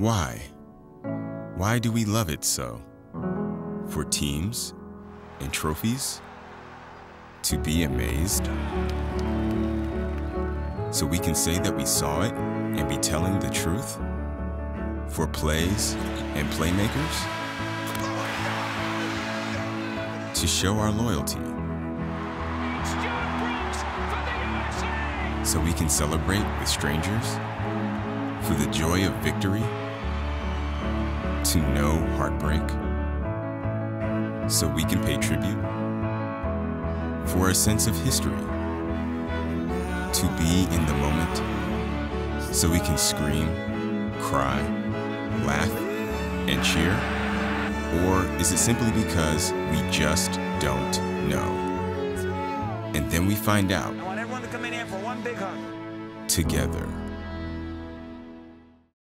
Why? Why do we love it so? For teams and trophies? To be amazed? So we can say that we saw it and be telling the truth? For plays and playmakers? To show our loyalty? So we can celebrate with strangers? For the joy of victory? To know heartbreak? So we can pay tribute? For a sense of history? To be in the moment? So we can scream, cry, laugh, and cheer? Or is it simply because we just don't know? And then we find out. I want everyone to come in here for one big hug. Together.